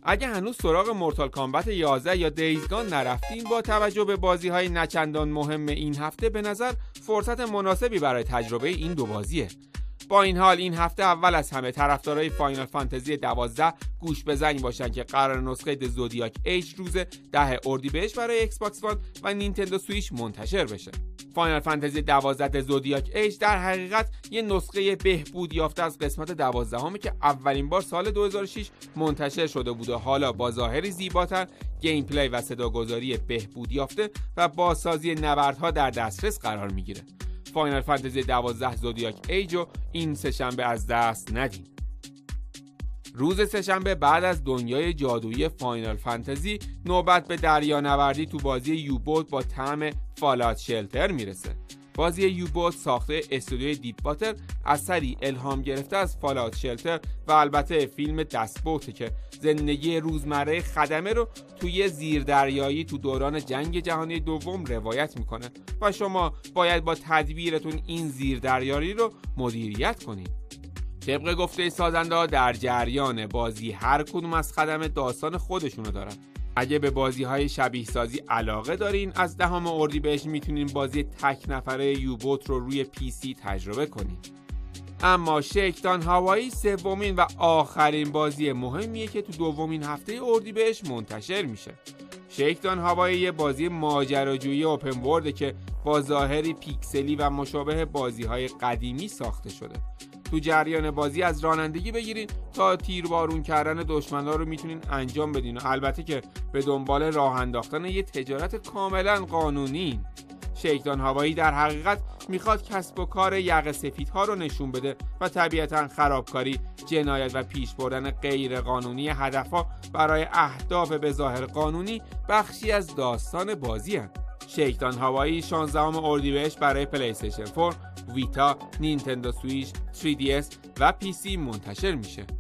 اگه هنوز سراغ مورتال کامبت 11 یا دیزگان نرفتین، با توجه به بازی‌های نچندان مهم این هفته به نظر فرصت مناسبی برای تجربه این دو بازیه. با این حال این هفته اول از همه طرفدارای فاینال فانتزی 12 گوش به زنگ باشن که قرار نسخه د زودیاک ایج روز 10 اردیبهشت برای ایکس باکس وان و نینتندو سویچ منتشر بشه. فاینال فانتزی 12 د زودیاک ایج در حقیقت یه نسخه بهبود یافته از قسمت 12 که اولین بار سال 2006 منتشر شده بود و حالا با ظاهری زیباتر، گیم پلی و صداگذاری بهبود یافته و بازسازی نبردها در دسترس قرار میگیره. فاینال فانتزی 12 زودیاک ایج رو این سه‌شنبه از دست ندین. روز سه‌شنبه بعد از دنیای جادویی فاینال فانتزی، نوبت به دریانوردی تو بازی یوبوت با طعم فالات شلتر میرسه. بازی یوبوت ساخته استودیوی دیپ واتر اثری الهام گرفته از فالات شلتر و البته فیلم دستبوته که زندگی روزمره خدمه رو توی زیردریایی تو دوران جنگ جهانی دوم روایت میکنه و شما باید با تدبیرتون این زیردریایی رو مدیریت کنید. طبق گفته سازنده ها در جریان بازی هر کدوم از خدمه داستان خودشونو دارن. اگه به بازی‌های شبیه سازی علاقه دارین، از 10 اردیبهشت میتونین بازی تک نفره یوبوت رو روی پی سی تجربه کنین. اما شیکدان هاوایی سومین و آخرین بازی مهمیه که تو دومین هفته اردیبهشت منتشر میشه. شیکدان هاوایی یه بازی ماجراجویی اوپن ورلد که با ظاهری پیکسلی و مشابه بازی‌های قدیمی ساخته شده. تو جریان بازی از رانندگی بگیرین تا تیربارون کردن دشمن‌ها رو میتونین انجام بدین و البته که به دنبال راه انداختن یه تجارت کاملا قانونی. شیکدان هاوایی در حقیقت میخواد کسب و کار یقه سفیدها رو نشون بده و طبیعتاً خرابکاری، جنایت و پیش بردن غیر قانونی هدفها برای اهداف به ظاهر قانونی بخشی از داستان بازی هست. شیکدان هاوایی 16 اردیبهشت برای پلی استیشن 4، ویتا، نینتندو سویچ، 3DS و پی سی منتشر میشه.